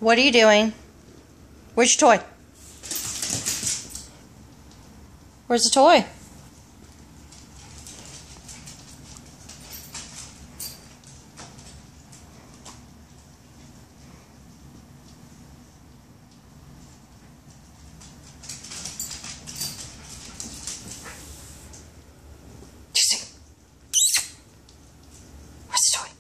What are you doing? Where's your toy? Where's the toy? Where's the toy?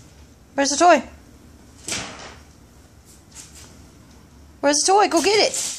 Where's the toy? Where's the toy? Go get it.